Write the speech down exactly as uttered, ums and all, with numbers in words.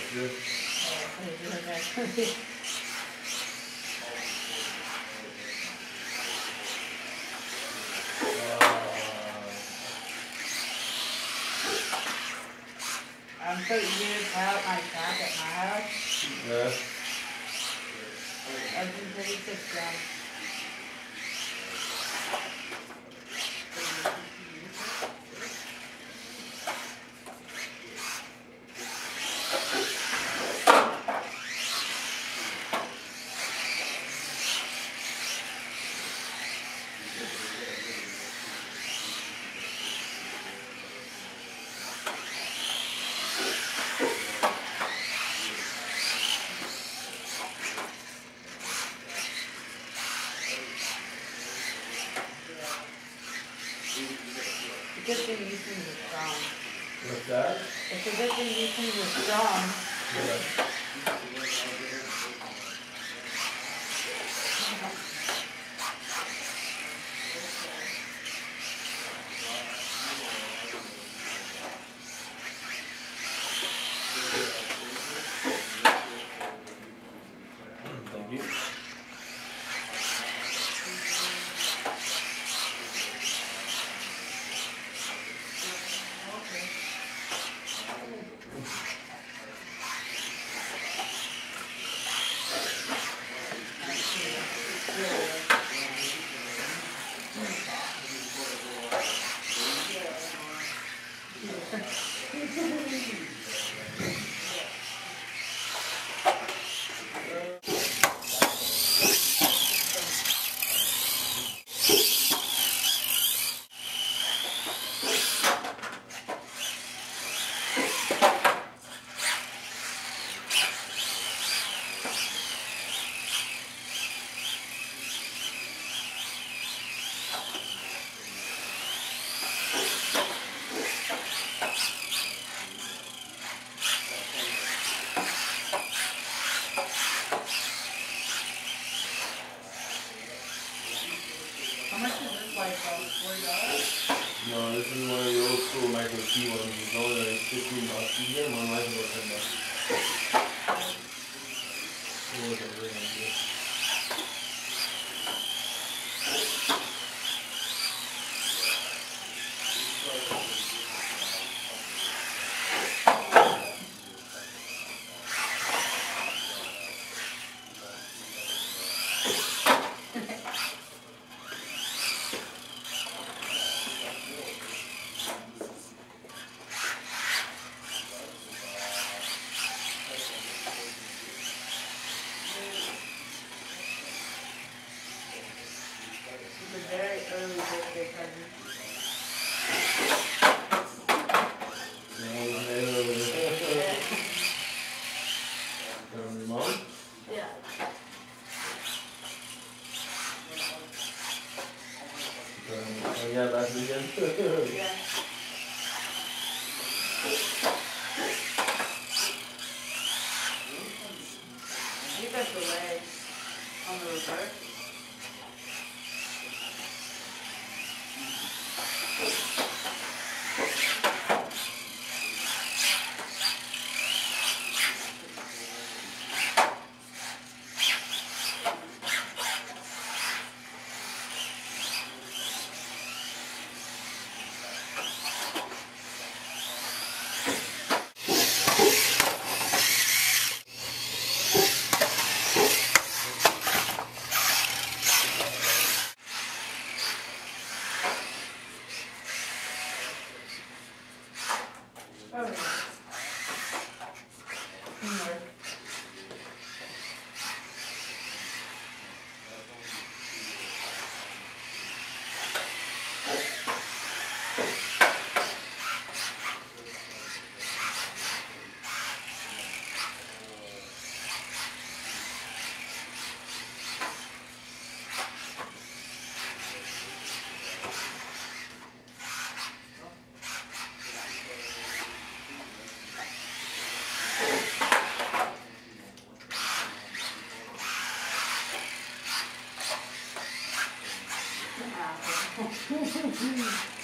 Good. I'm putting you out my back at my house. Yeah. I've been pretty sick down. Good thing these things are strong. What's that? It's a good thing these things are strong. Yeah. Thank you. How much is this light bulb? forty dollars? No, this is one of the old school micro key ones. It's only like fifteen bucks. You get one light about ten bucks. It wasn't really good. It's a very early birthday present. From your mom? Yeah. Oh yeah, that's it again. Yeah. You got the legs on the reverse. Oh, yeah. More. Apple.